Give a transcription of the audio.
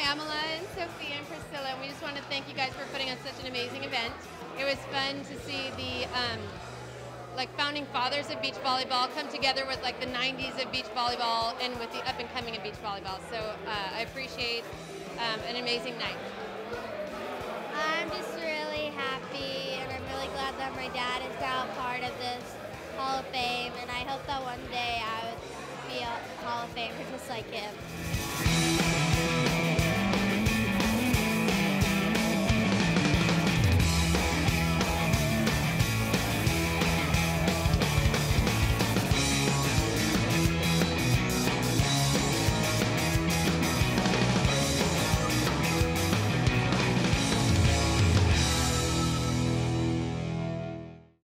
Pamela and Sophia and Priscilla, and we just want to thank you guys for putting on such an amazing event. It was fun to see the like founding fathers of beach volleyball come together with like the 90s of beach volleyball and with the up and coming of beach volleyball. So I appreciate an amazing night. I'm just really happy, and I'm really glad that my dad is now part of this Hall of Fame, and I hope that one day I would be a Hall of Famer just like him.